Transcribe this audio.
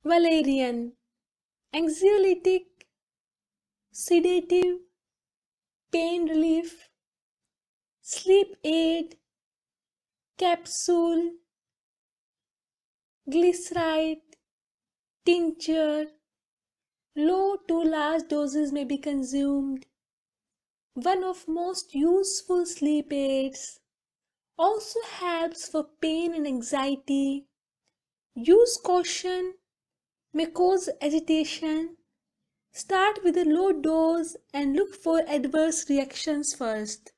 Valerian, anxiolytic, sedative, pain relief, sleep aid, capsule, glyceride, tincture. Low to large doses may be consumed. One of most useful sleep aids. Also helps for pain and anxiety. Use caution, may cause agitation. Start with a low dose and look for adverse reactions first.